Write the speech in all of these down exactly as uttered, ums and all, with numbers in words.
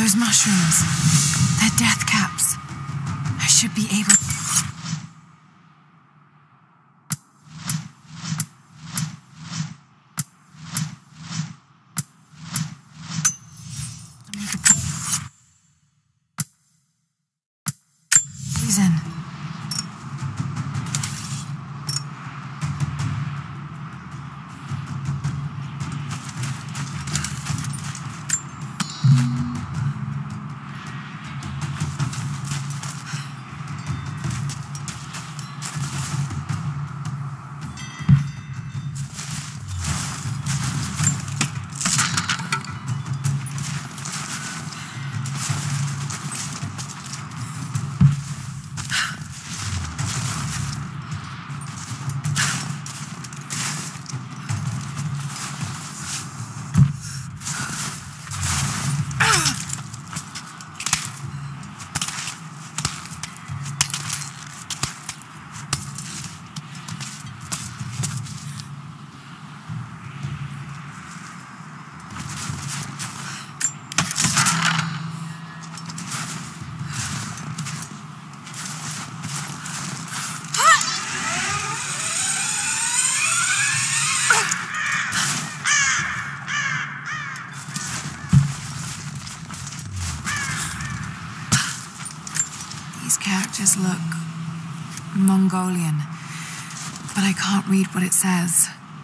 Those mushrooms, they're death caps. I should be able... to make a poison. These characters look Mongolian, but I can't read what it says.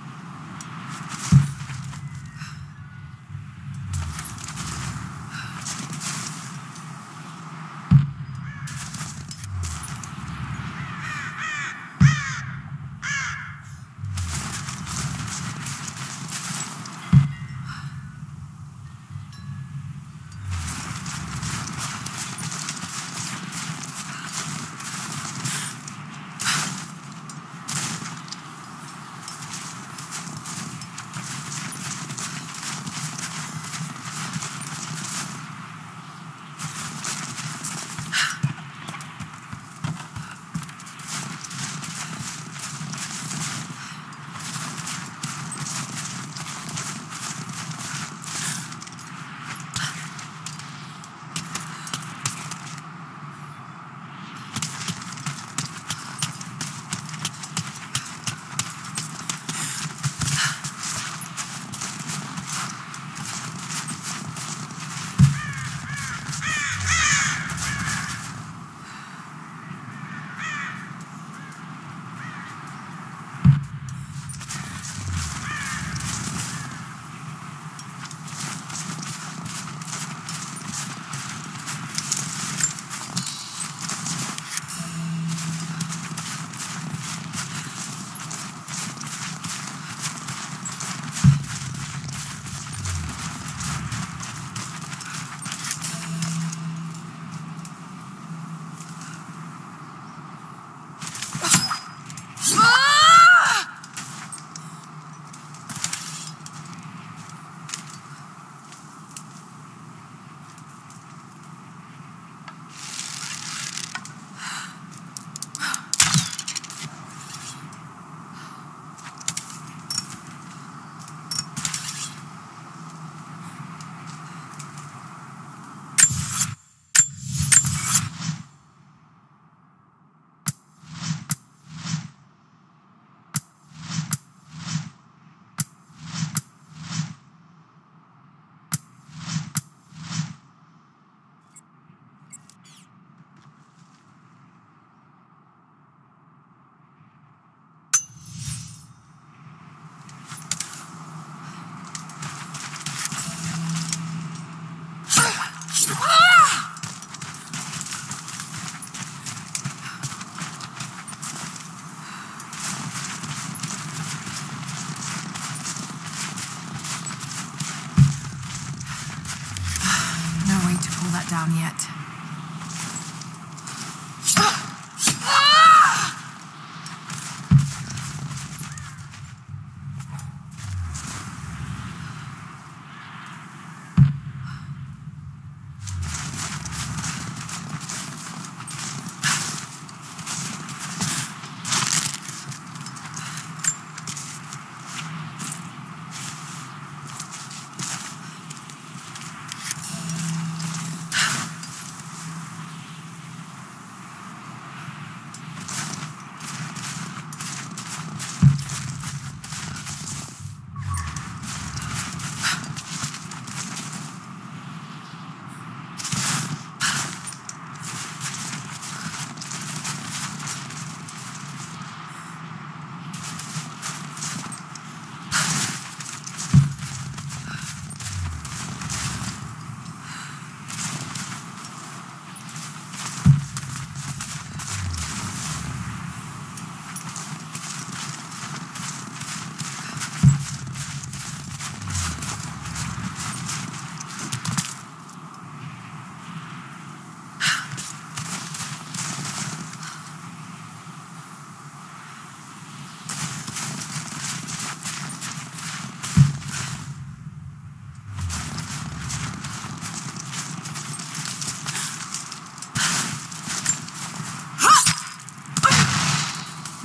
Down yet.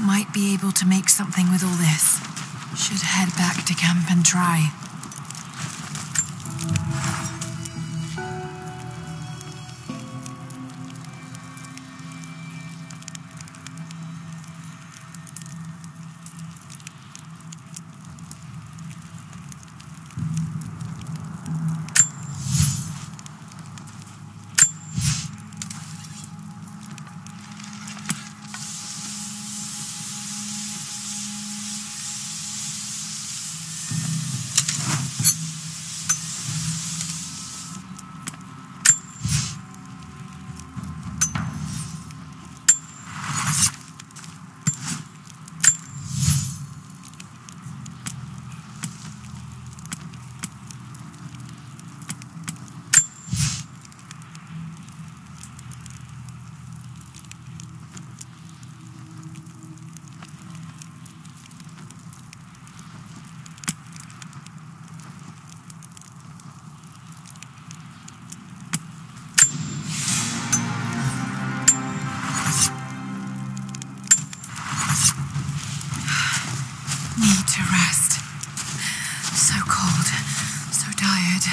Might be able to make something with all this. Should head back to camp and try. Need to rest. So cold, so tired.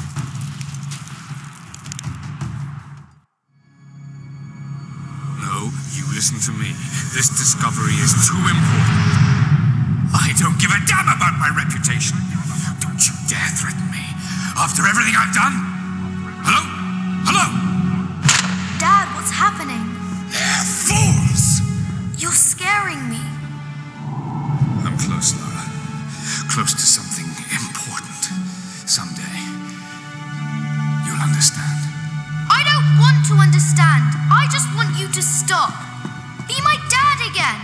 No, you listen to me. This discovery is too important. I don't give a damn about my reputation. Don't you dare threaten me. After everything I've done? Hello? Hello? Dad, what's happening? They're fools! You're scaring me. I'm close, Lara. Close to something important. Someday, you'll understand. I don't want to understand. I just want you to stop. Be my dad again.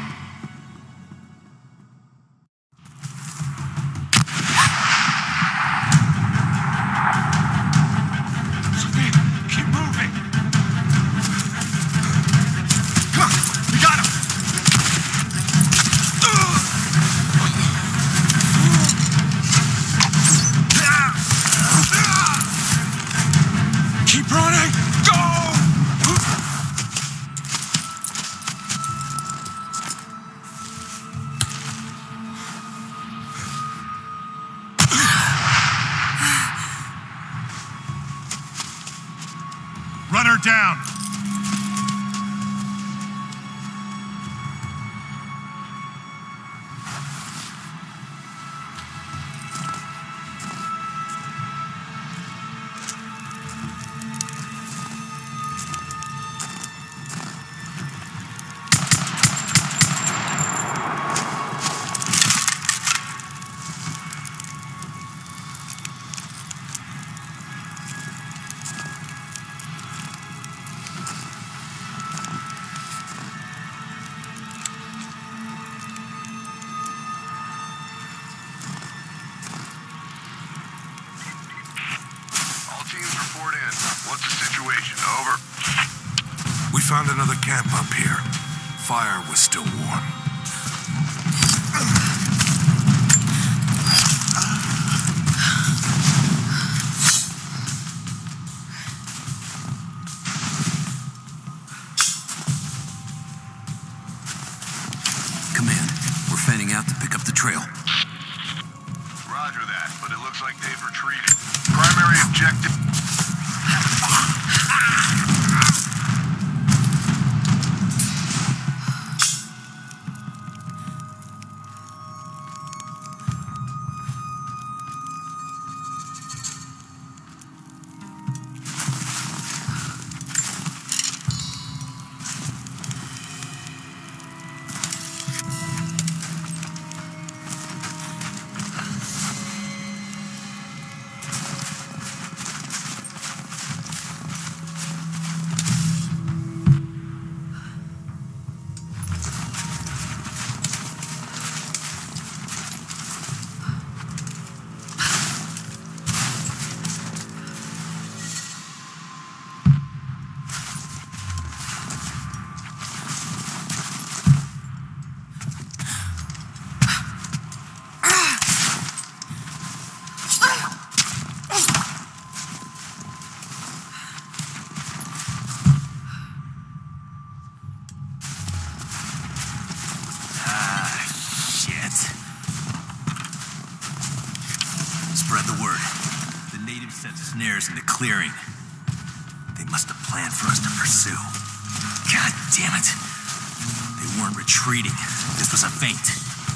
Keep moving! Come on, we got him! Keep running! Go! Run her down! What's the situation? Over. We found another camp up here. Fire was still warm. Command, we're fanning out to pick up the trail. Roger that, but it looks like they've retreated. Primary objective... Spread the word. The natives set snares in the clearing. They must have planned for us to pursue. God damn it. They weren't retreating. This was a feint.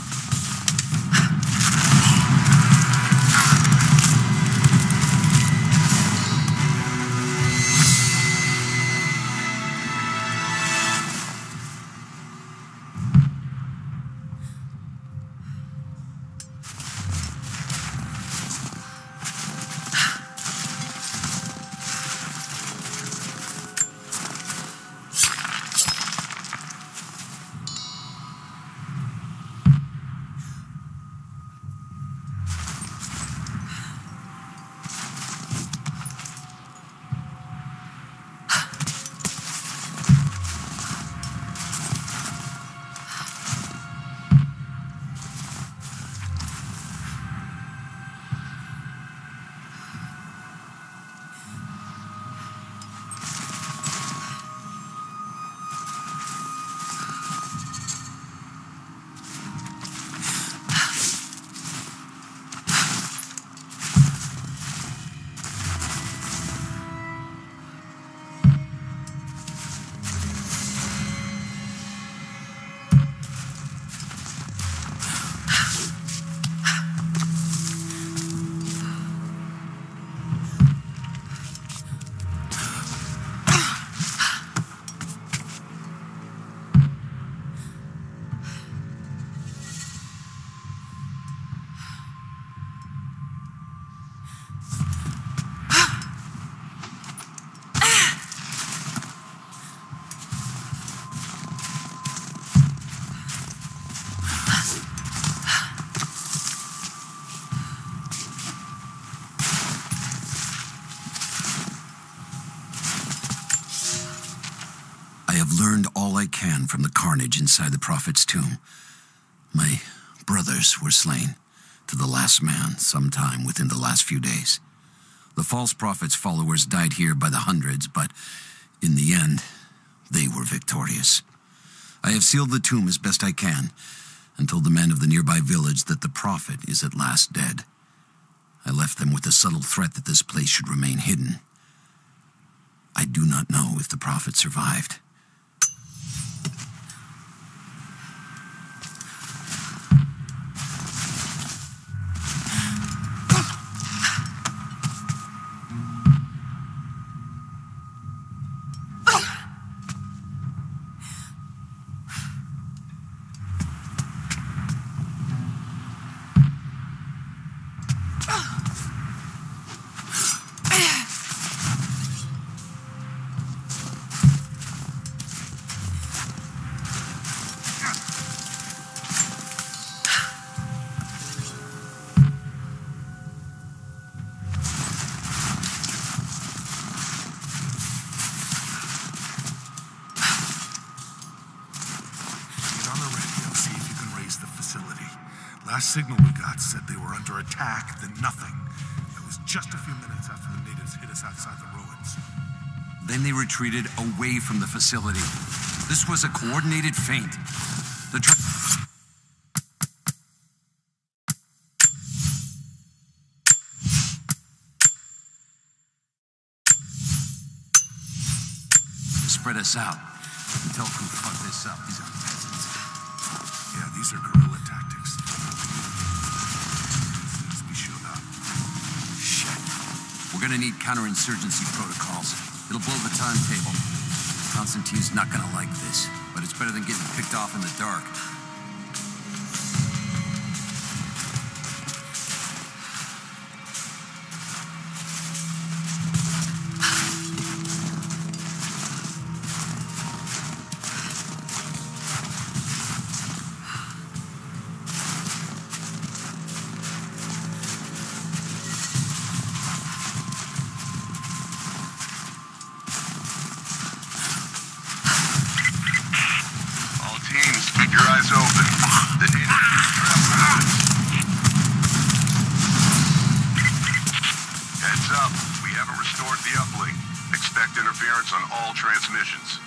Learned all I can from the carnage inside the Prophet's tomb. My brothers were slain, to the last man, sometime within the last few days. The false Prophet's followers died here by the hundreds, but in the end, they were victorious. I have sealed the tomb as best I can, and told the men of the nearby village that the Prophet is at last dead. I left them with the subtle threat that this place should remain hidden. I do not know if the Prophet survived. Last signal we got said they were under attack, then nothing. It was just a few minutes after the natives hit us outside the ruins. Then they retreated away from the facility. This was a coordinated feint. The tra- to spread us out. Tell who fucked this up. These are peasants. Yeah, these are guerrilla tactics. We're gonna need counterinsurgency protocols. It'll blow the timetable. Constantine's not gonna like this, but it's better than getting picked off in the dark. On all transmissions.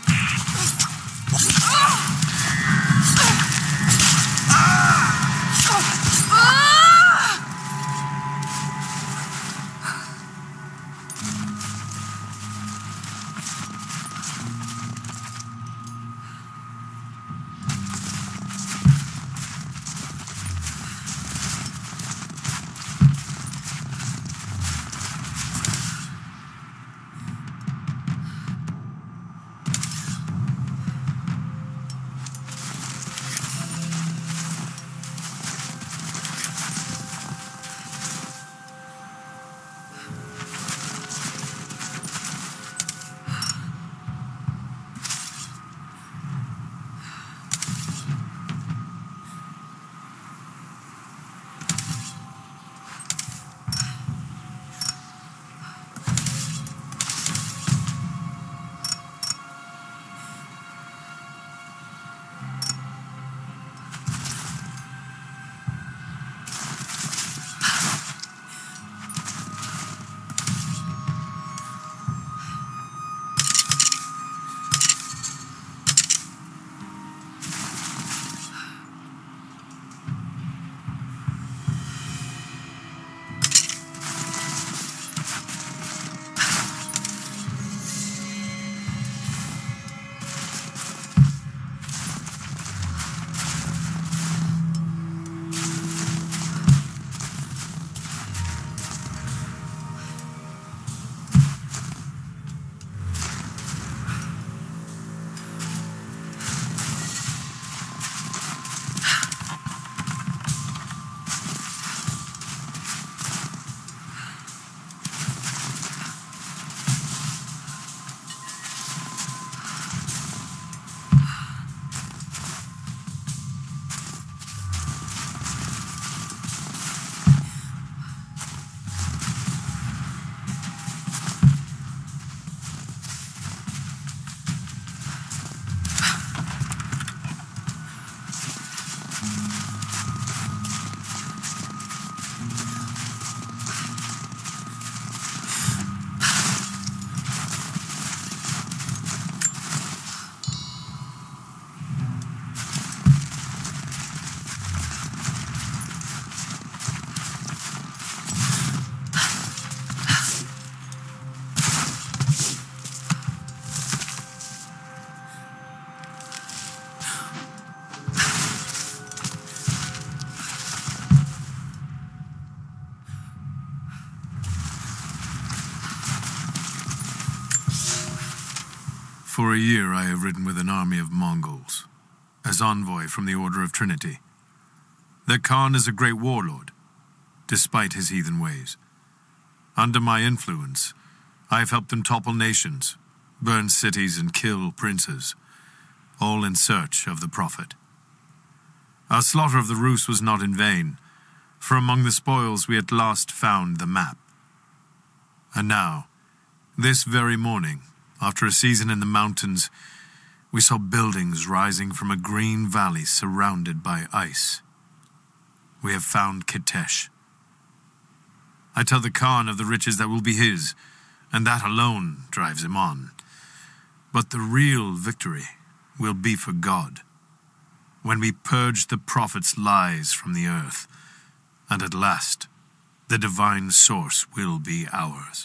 For a year I have ridden with an army of Mongols, as envoy from the Order of Trinity. Their Khan is a great warlord, despite his heathen ways. Under my influence, I have helped them topple nations, burn cities, and kill princes, all in search of the Prophet. Our slaughter of the Rus was not in vain, for among the spoils we at last found the map. And now, this very morning, after a season in the mountains, we saw buildings rising from a green valley surrounded by ice. We have found Kitezh. I tell the Khan of the riches that will be his, and that alone drives him on. But the real victory will be for God, when we purge the Prophet's lies from the earth, and at last, the divine source will be ours.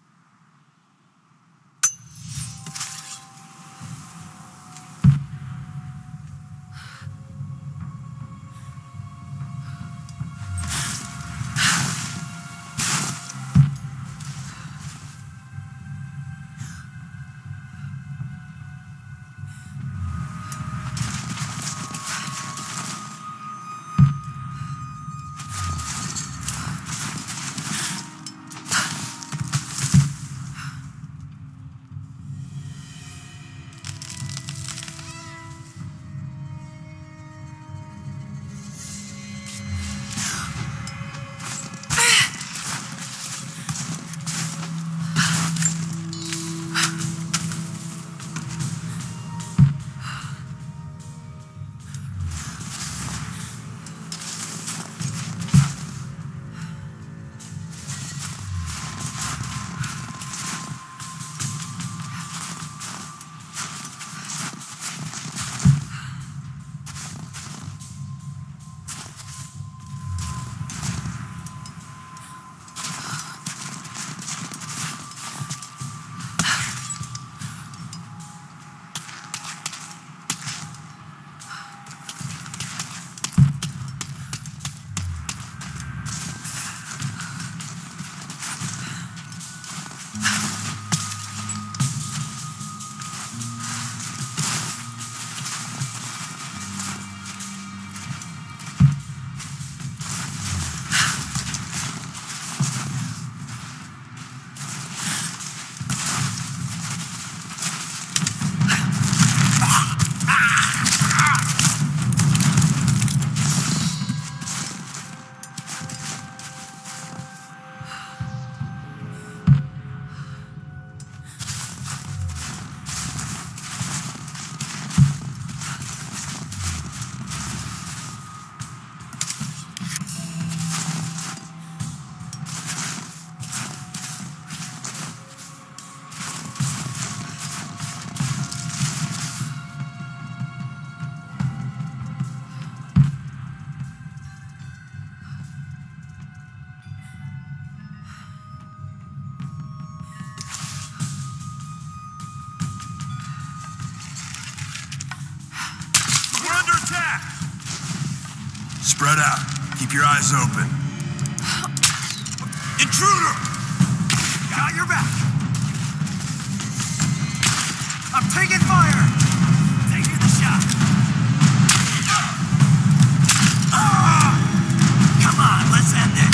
Spread out. Keep your eyes open. Intruder! Got your back. I'm taking fire! Taking the shot. Ah! Come on, let's end it.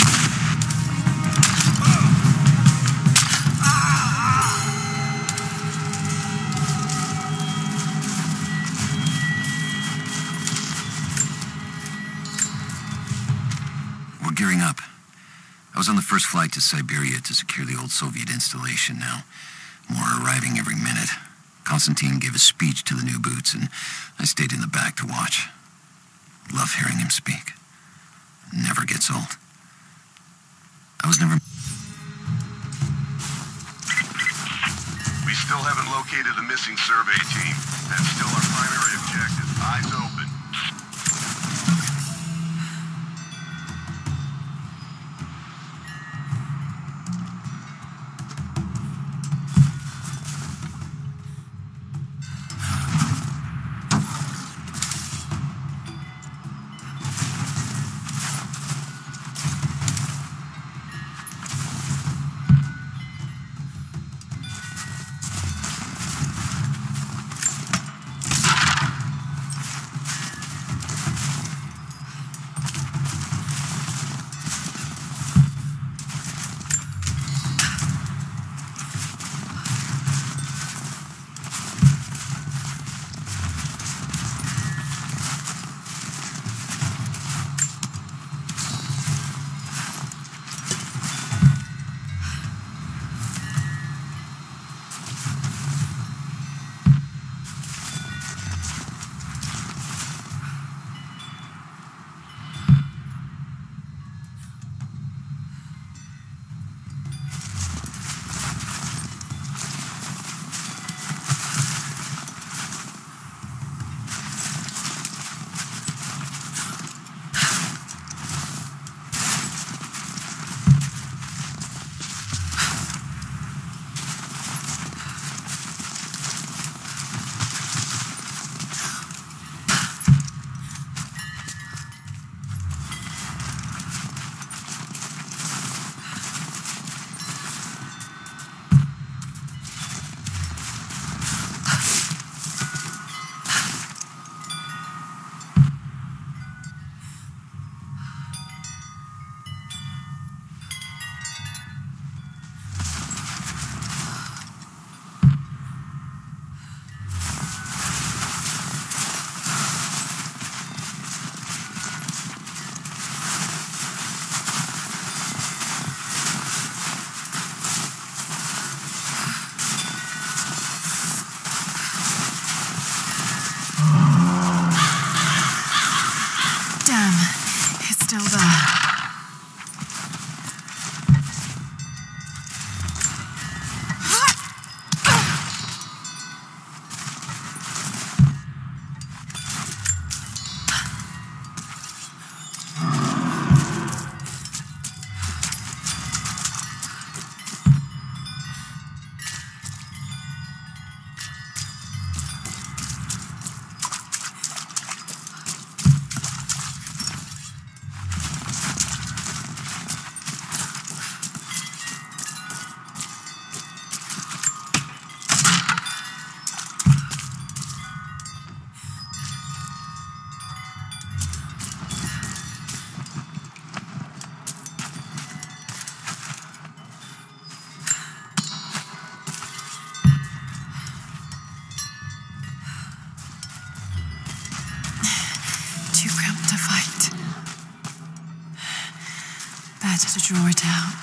Gearing up. I was on the first flight to Siberia to secure the old Soviet installation now. More are arriving every minute. Konstantin gave a speech to the new boots, and I stayed in the back to watch. Love hearing him speak. Never gets old. I was never... We still haven't located the missing survey team. That's still our primary objective. Eyes open. better to draw it out.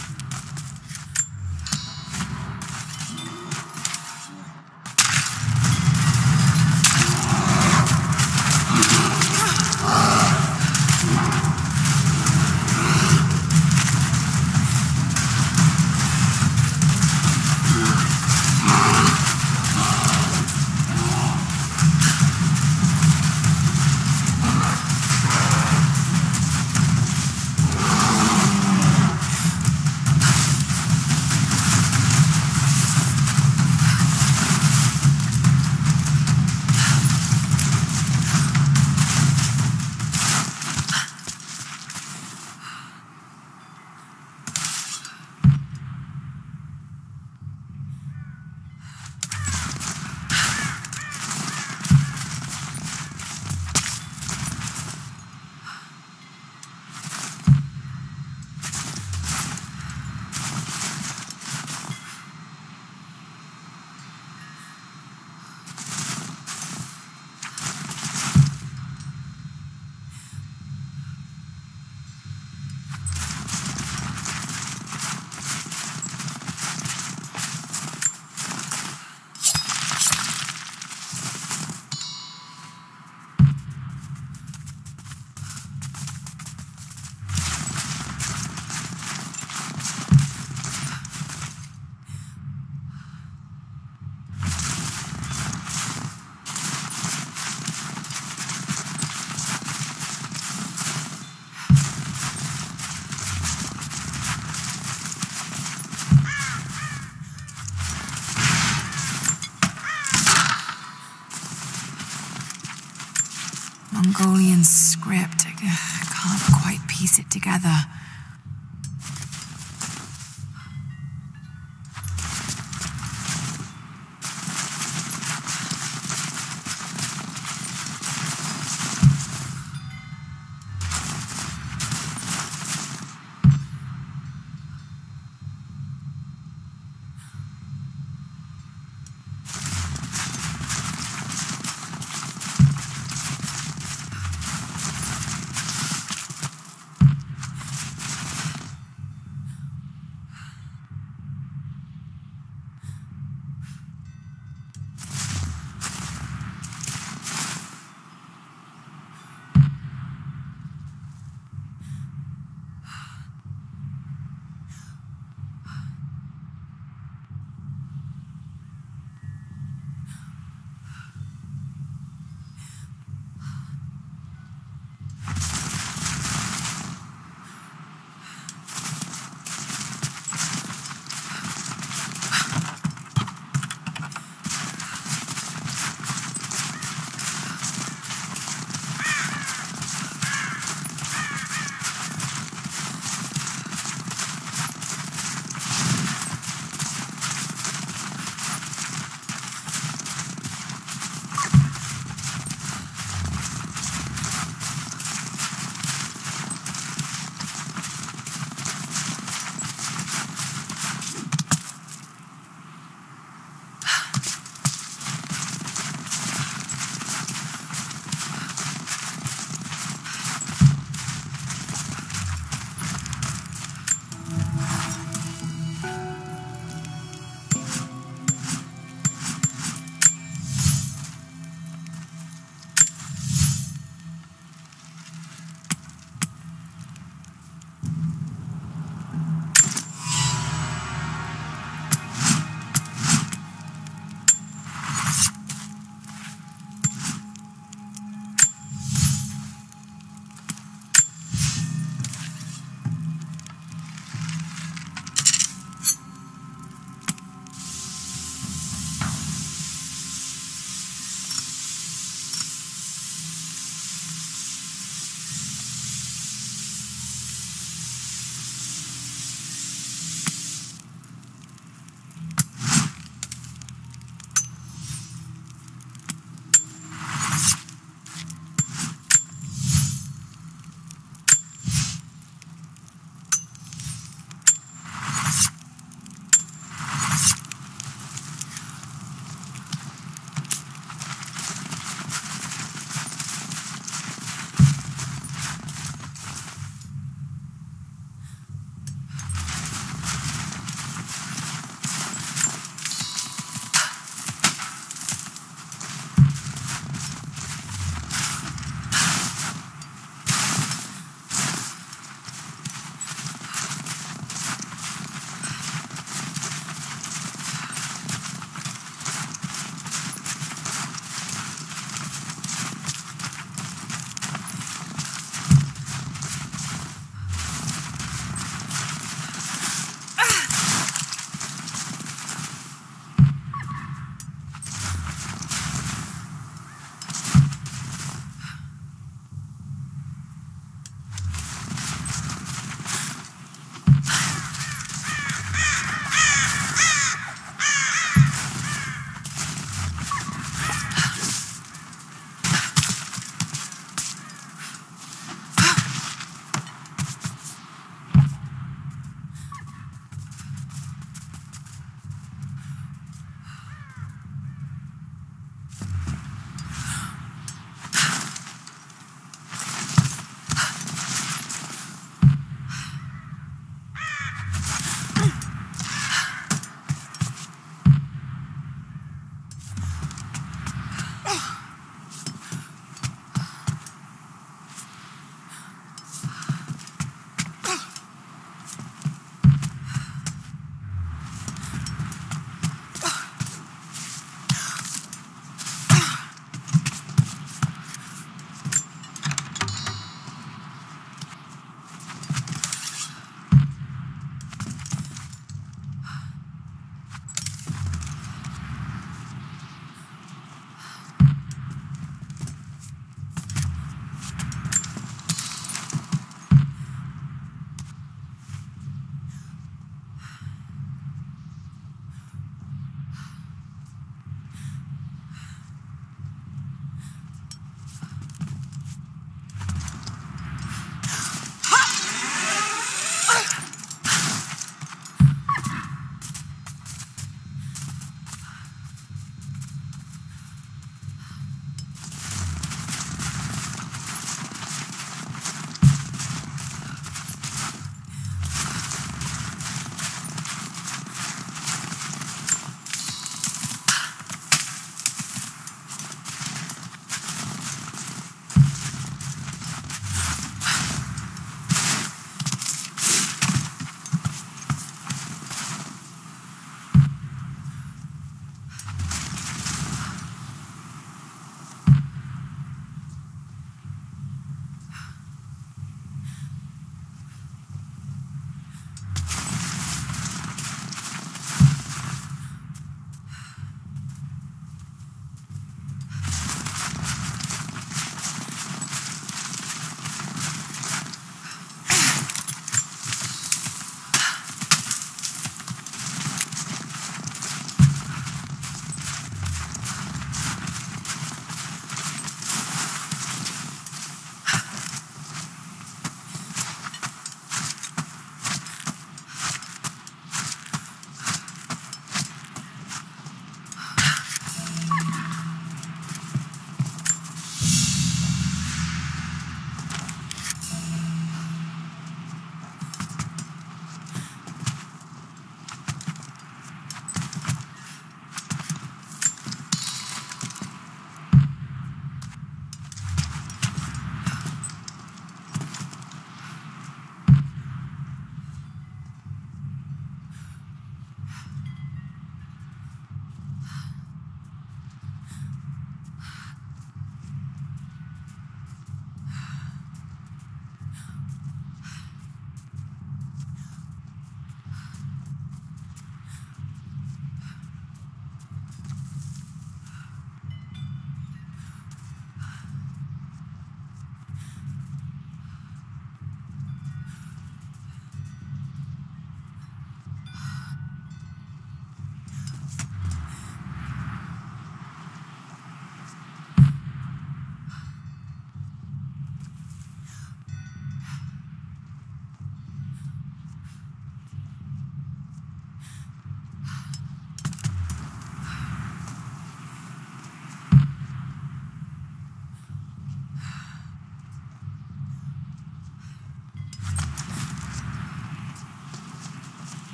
Mongolian script. I can't quite piece it together.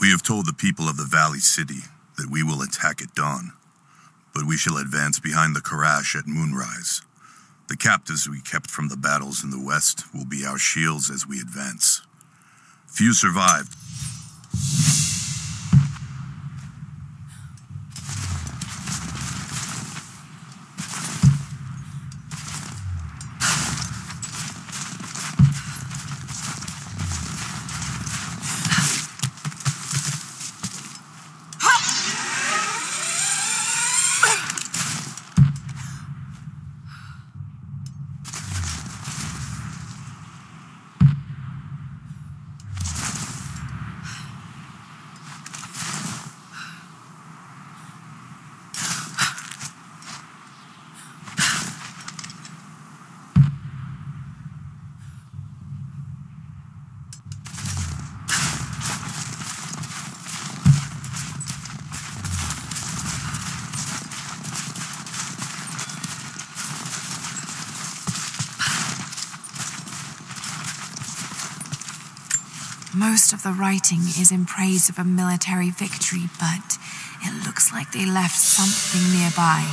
We have told the people of the Valley City that we will attack at dawn, but we shall advance behind the Karash at moonrise. The captives we kept from the battles in the west will be our shields as we advance. Few survived. Most of the writing is in praise of a military victory, but it looks like they left something nearby.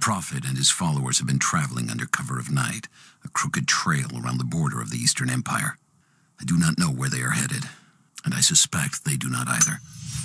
Prophet and his followers have been traveling under cover of night, a crooked trail around the border of the Eastern Empire. I do not know where they are headed, and I suspect they do not either.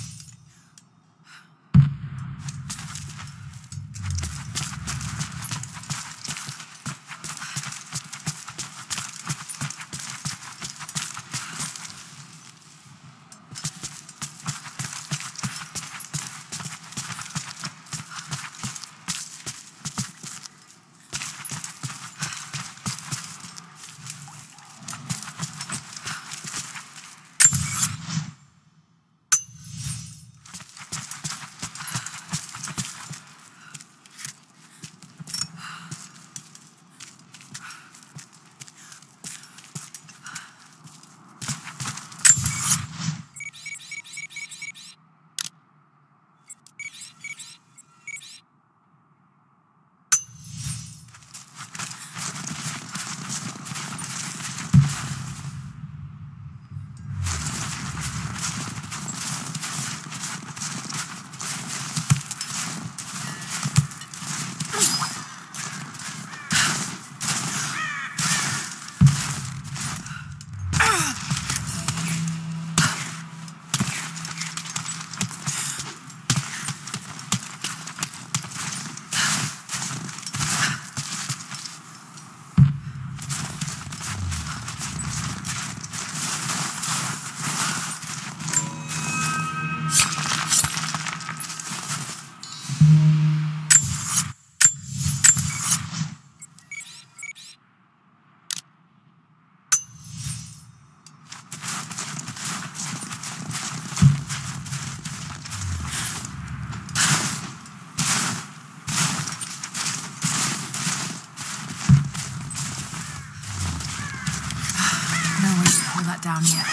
Down yet.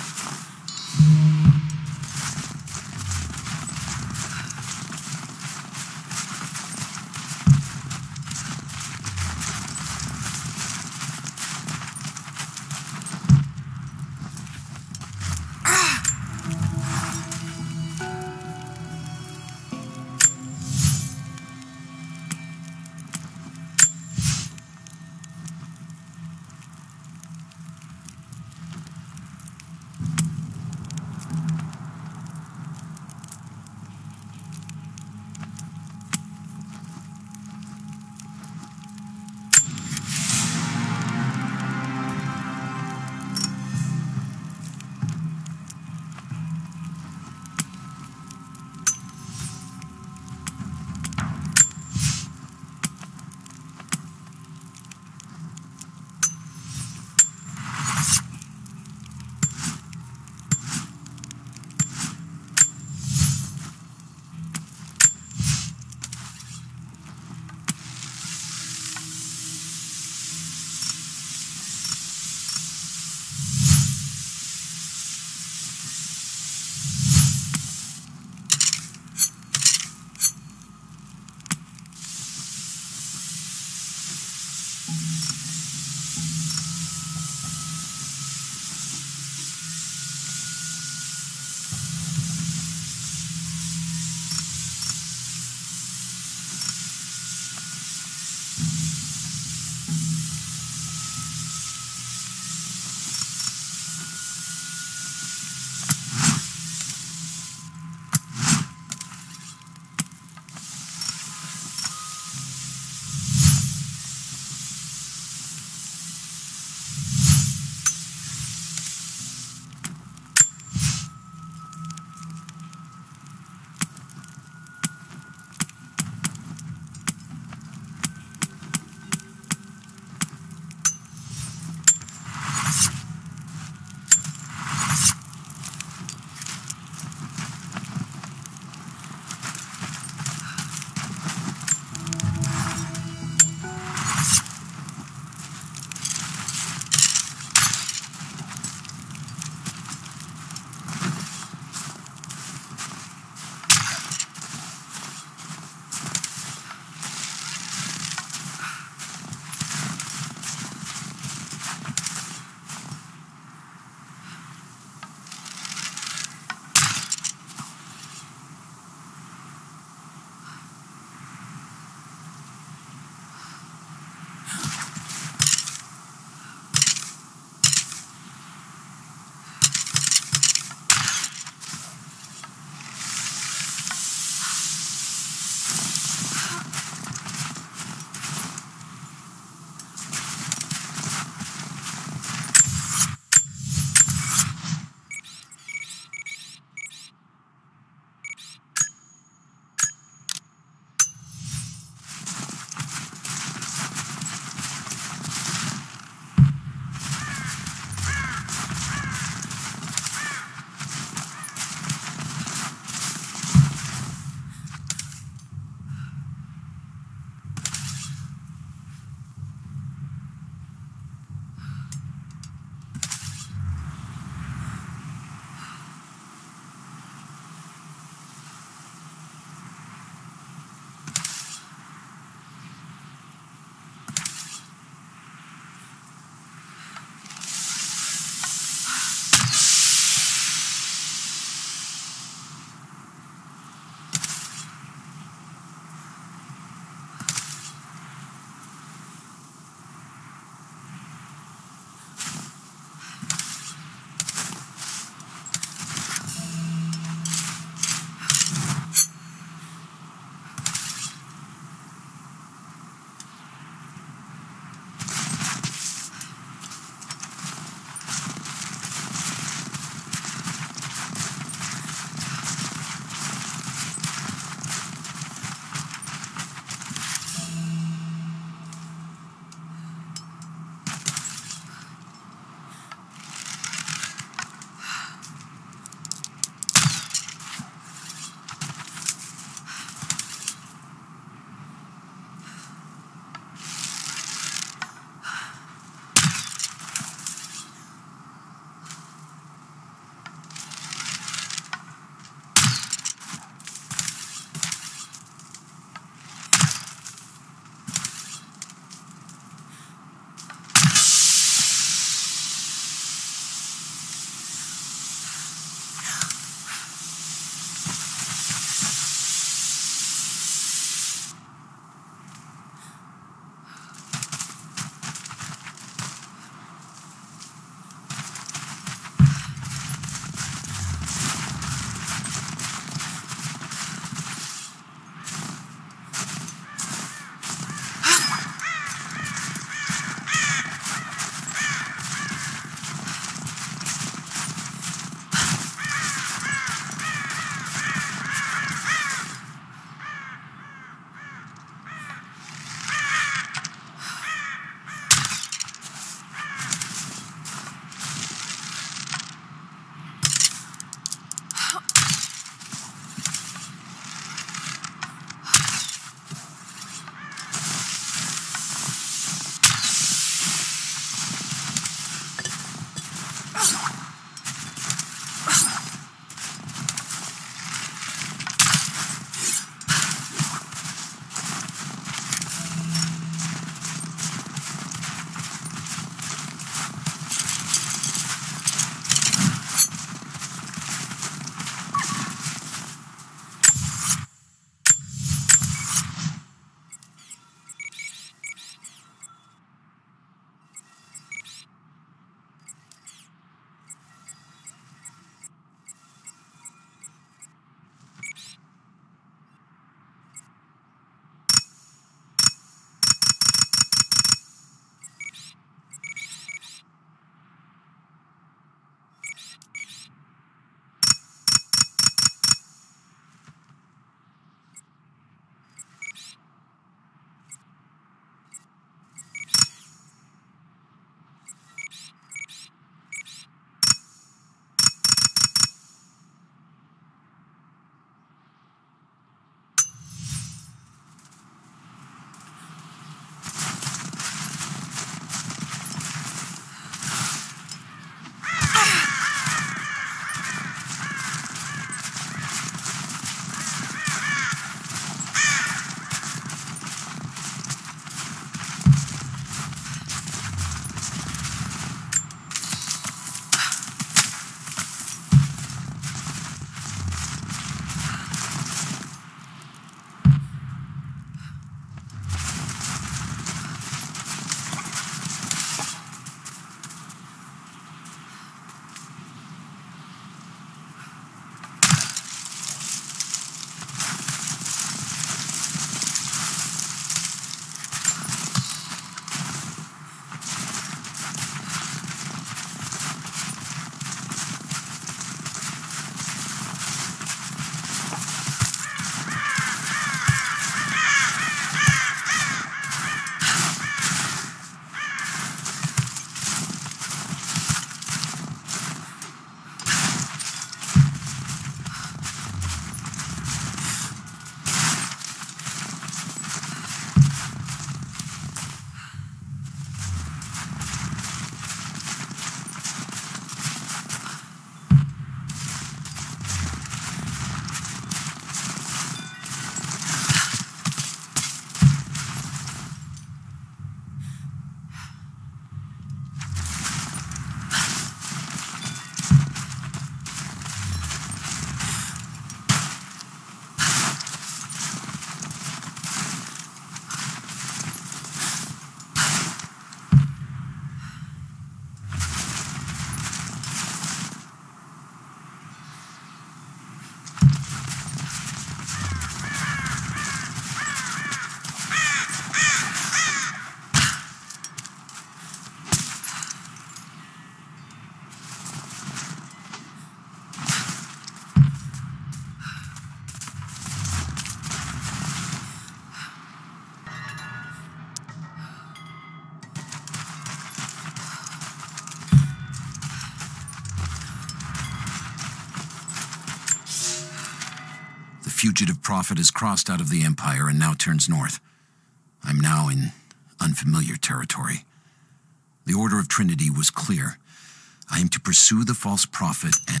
fugitive prophet has crossed out of the Empire and now turns north. I'm now in unfamiliar territory. The Order of Trinity was clear. I am to pursue the false prophet and...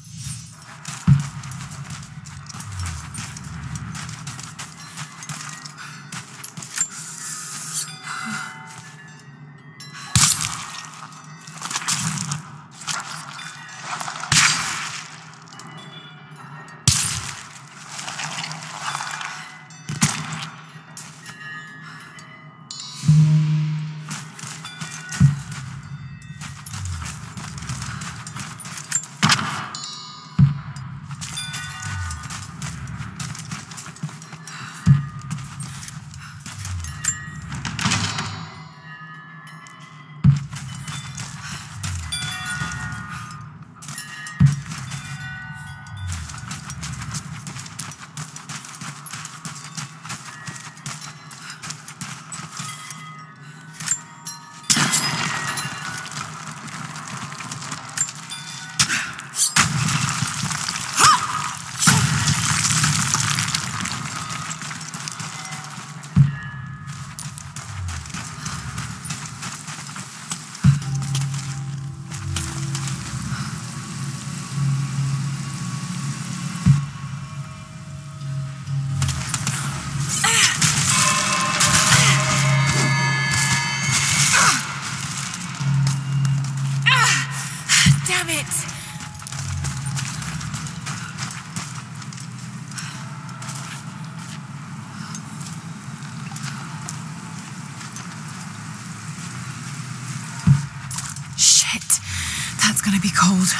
That's gonna be cold.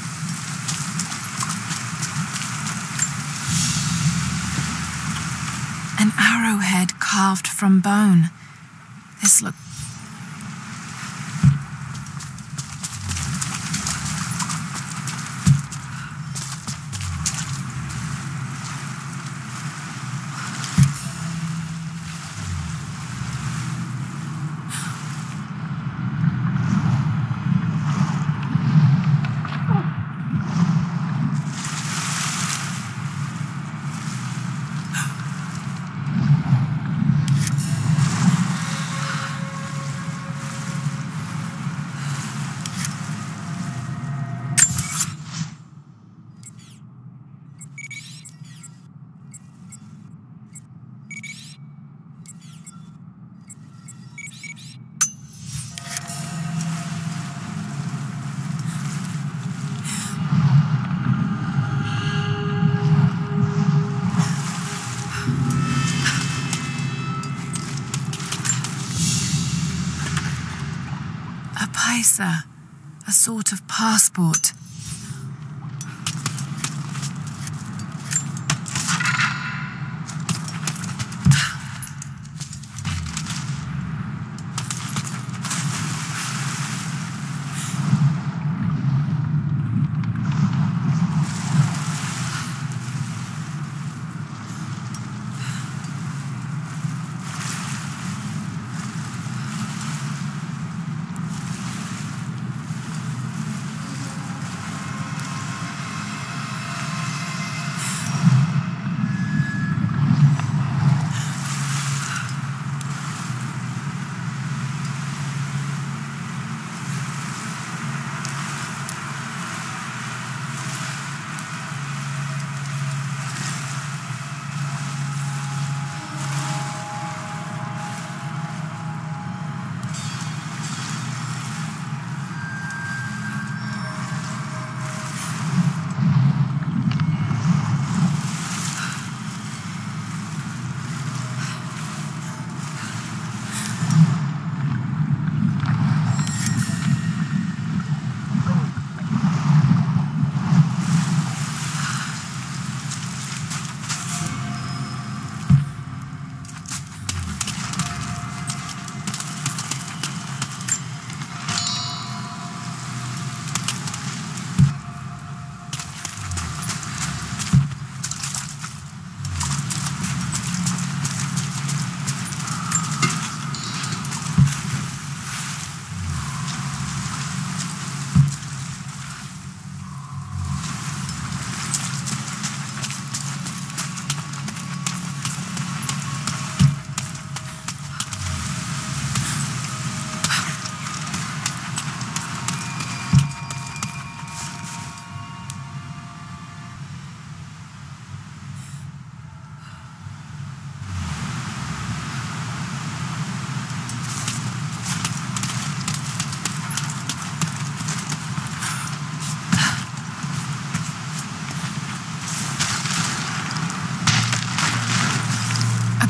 An arrowhead carved from bone. This looks... a sort of passport.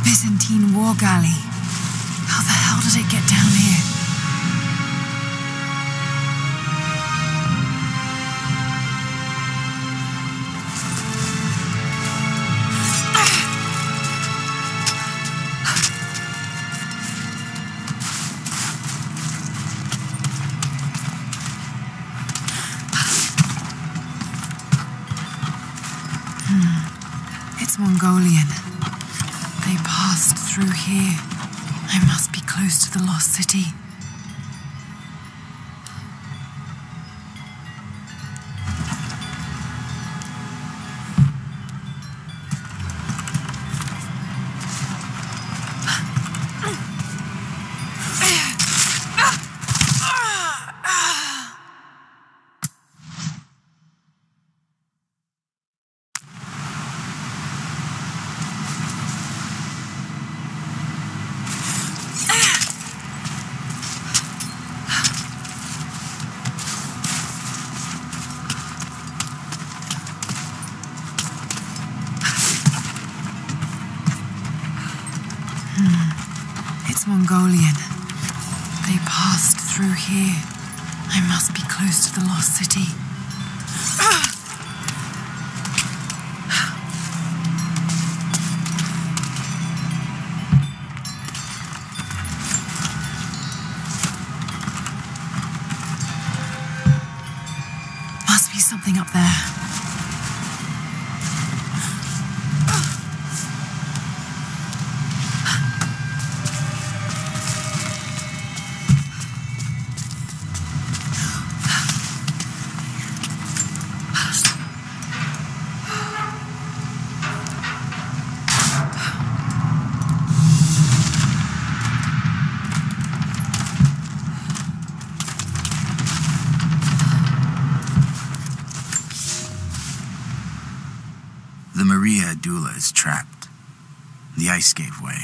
Byzantine war galley. How the hell did it get down here? Hmm. It's Mongolian. They passed through here. I must be close to the lost city. Mongolian. They passed through here. I must be close to the lost city. Must be something up there. The Maria Adula is trapped. The ice gave way.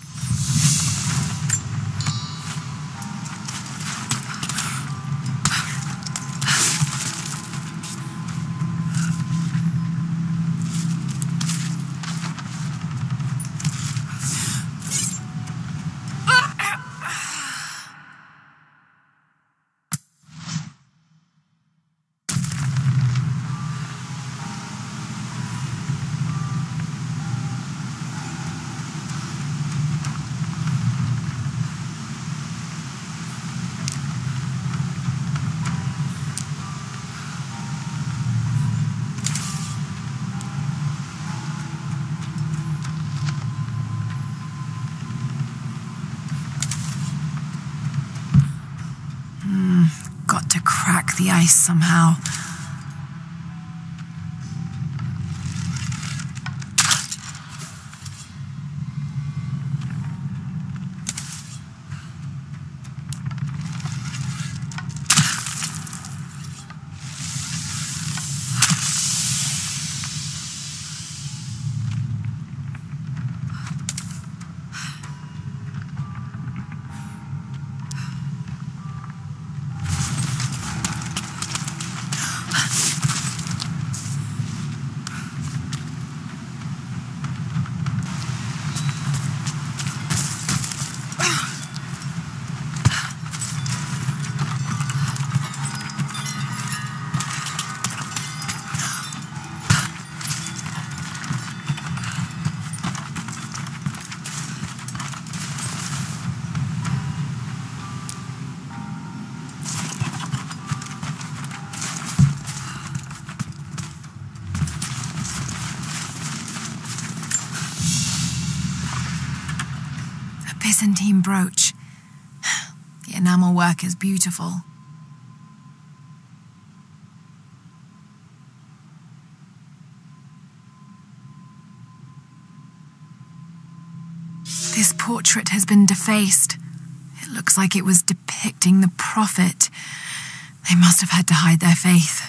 Got to crack the ice somehow. Byzantine brooch. The enamel work is beautiful. This portrait has been defaced. It looks like it was depicting the Prophet. They must have had to hide their faith.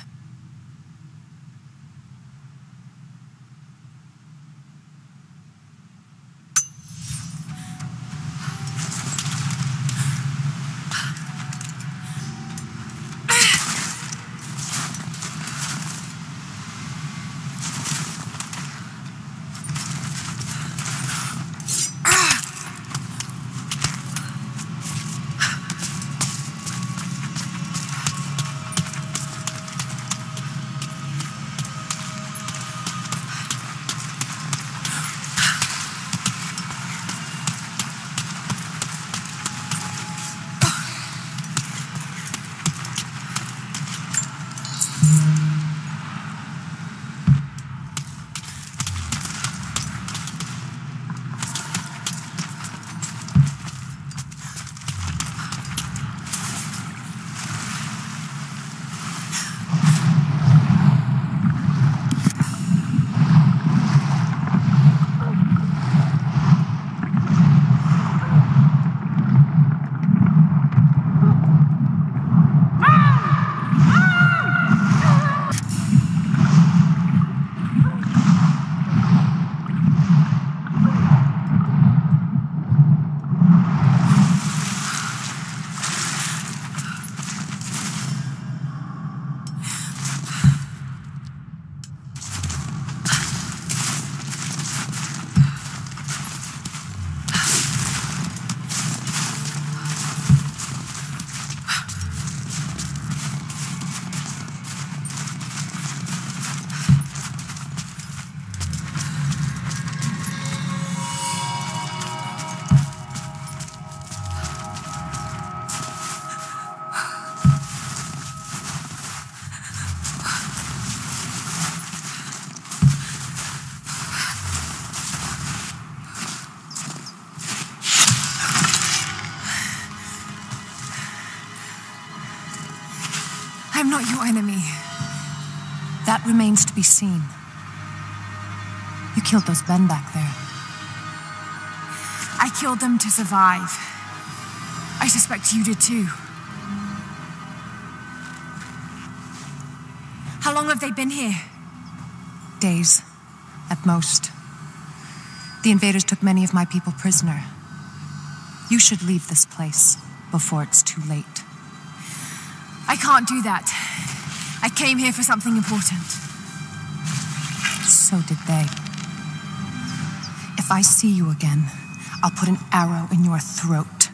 I'm not your enemy. That remains to be seen. You killed those men back there. I killed them to survive. I suspect you did too. How long have they been here? Days, at most. The invaders took many of my people prisoner. You should leave this place before it's too late. I can't do that. I came here for something important. So did they. If I see you again, I'll put an arrow in your throat.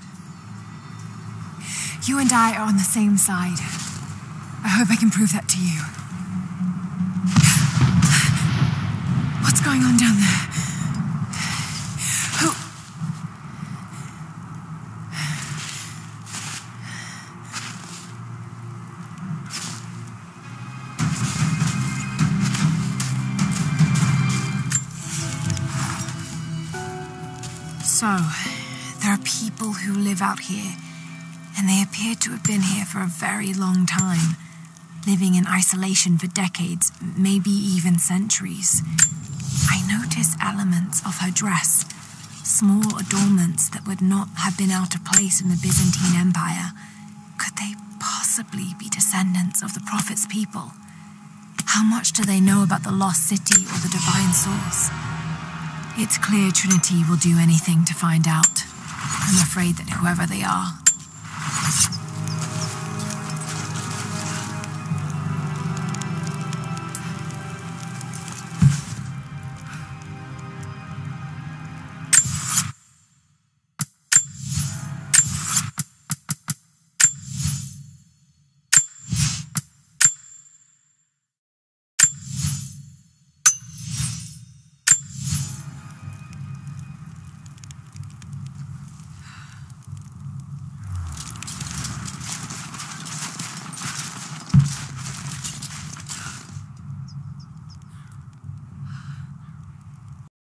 You and I are on the same side. I hope I can prove that to you. What's going on down there? Who? So, there are people who live out here, and they appear to have been here for a very long time, living in isolation for decades, maybe even centuries. I notice elements of her dress, small adornments that would not have been out of place in the Byzantine Empire. Could they possibly be descendants of the Prophet's people? How much do they know about the lost city or the divine source? It's clear Trinity will do anything to find out. I'm afraid that whoever they are,